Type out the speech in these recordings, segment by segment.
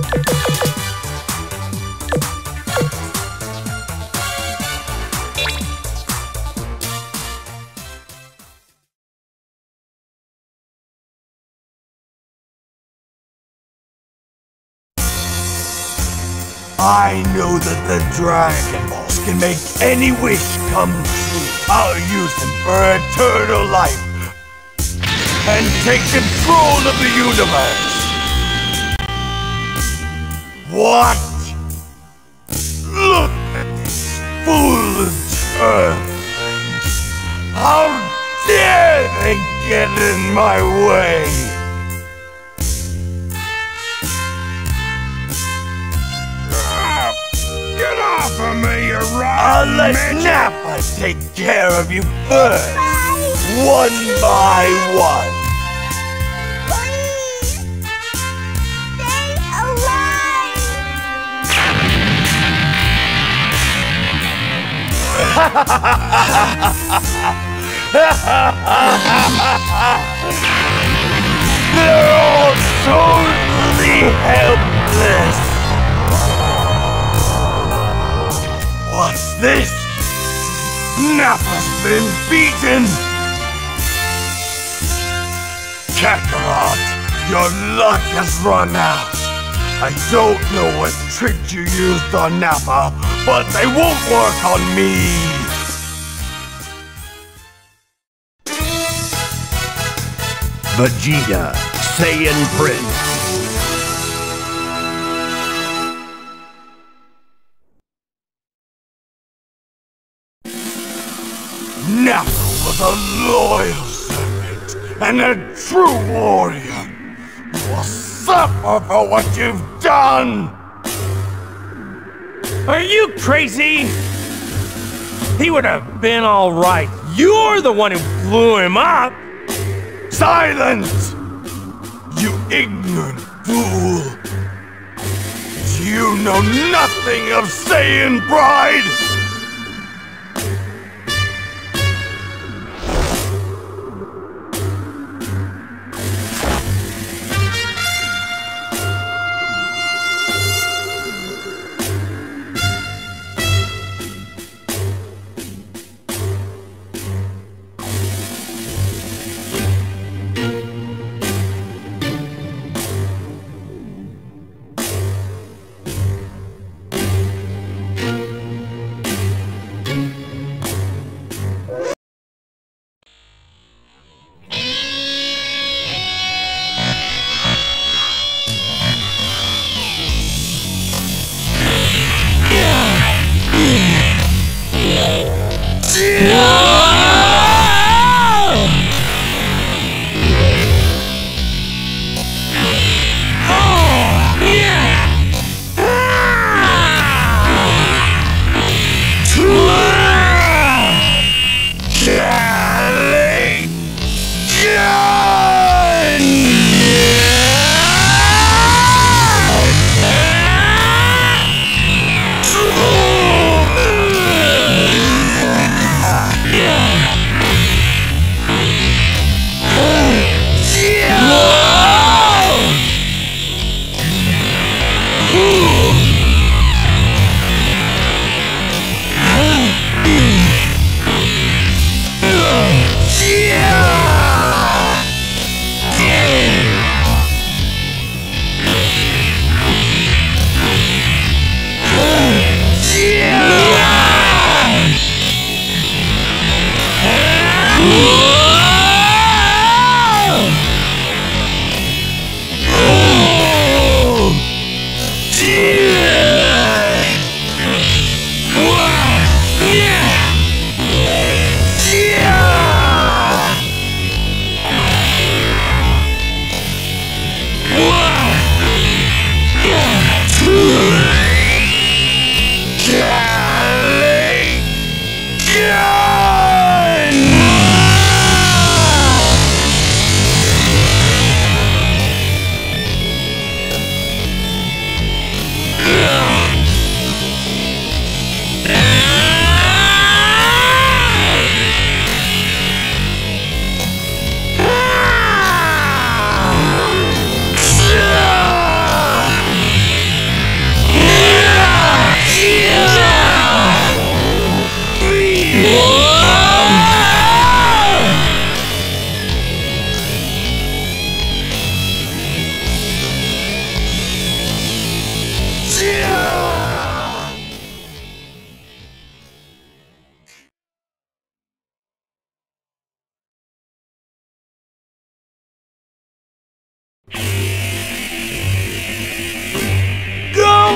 I know that the Dragon Balls can make any wish come true. I'll use them for eternal life and take control of the universe. What? Look at these foolish Earthlings. How dare they get in my way? Get off of me, you rotten I'll let midget! Nappa take care of you first, one by one. Please! Stay alive! They're all totally helpless. What's this? Nappa's been beaten! Kakarot, your luck has run out. I don't know what tricks you used on Nappa, but they won't work on me. Vegeta, Saiyan Prince. Nappa was a loyal servant and a true warrior. You will suffer for what you've done! Are you crazy? He would have been all right. You're the one who blew him up. Silence! You ignorant fool! You know nothing of Saiyan pride!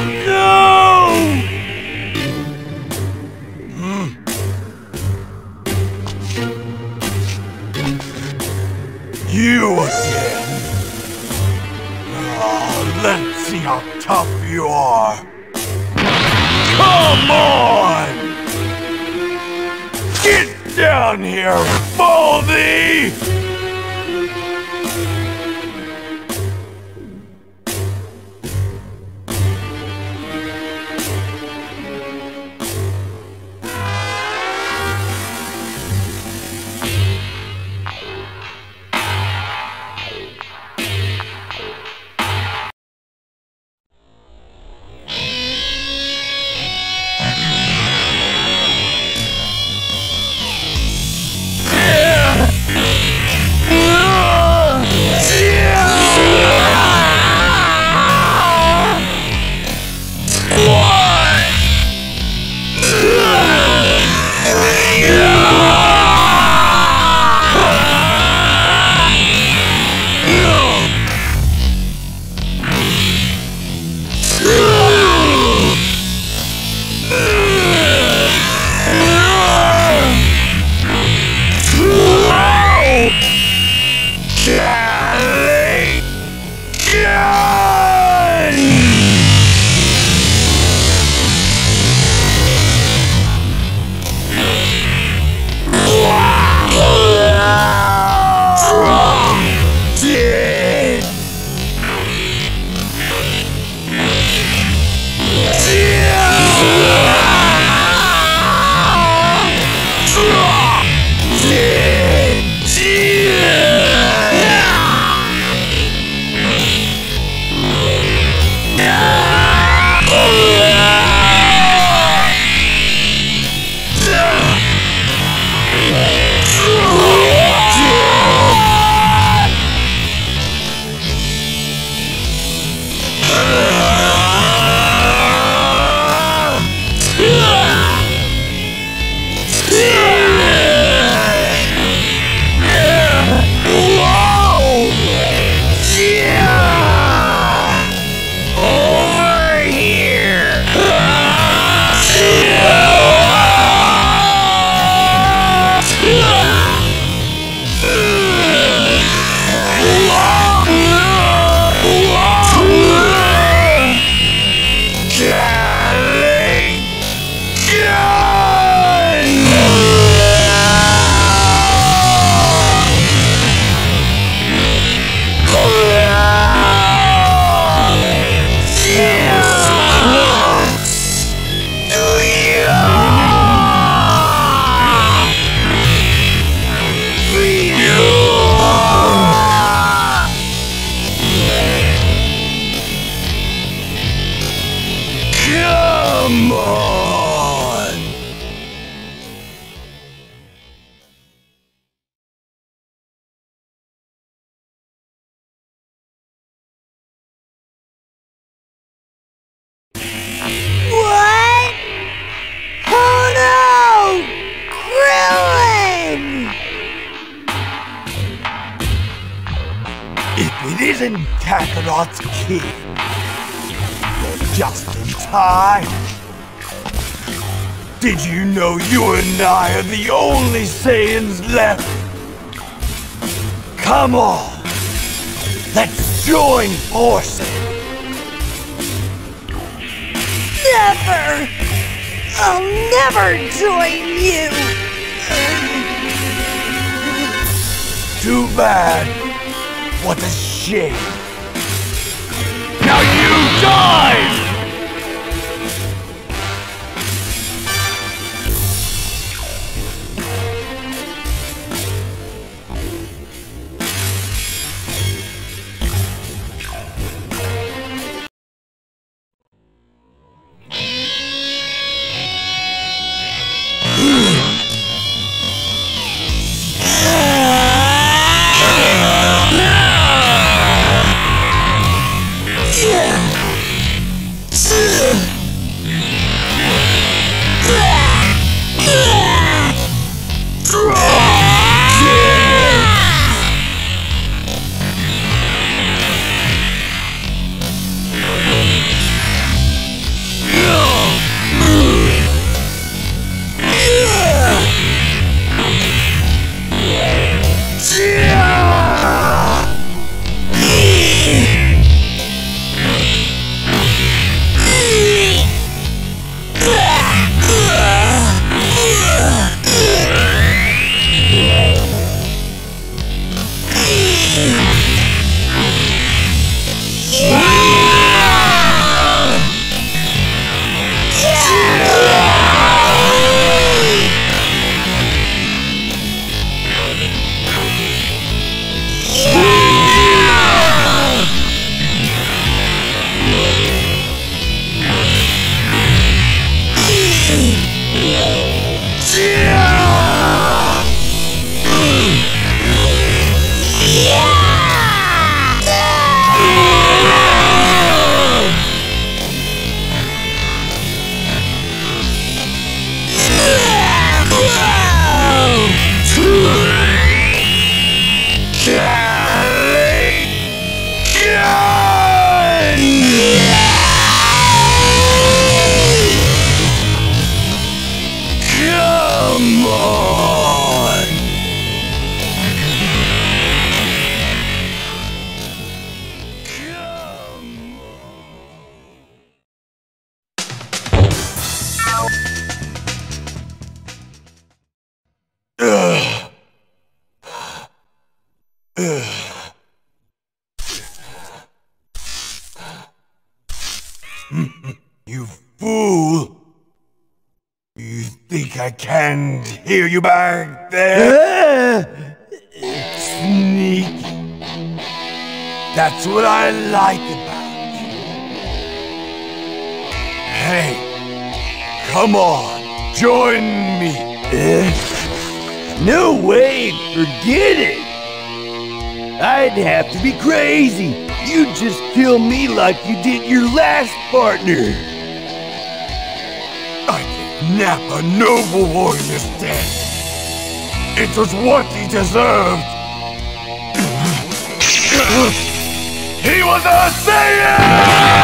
No! You again. Let's see how tough you are. Come on! Get down here, Baldy! Come on! What? Oh no! Krillin! If it isn't Kakarot's kid, you're just in time. Did you know you and I are the only Saiyans left? Come on, let's join forces. Never! I'll never join you! Too bad. What a shame. Now you die! You fool! You think I can't hear you back there? Sneaky. That's what I like about you. Hey, come on, join me. No way, forget it! I'd have to be crazy. You'd just kill me like you did your last partner. I gave Nap a noble warrior's death. It was what he deserved. He was a Saiyan!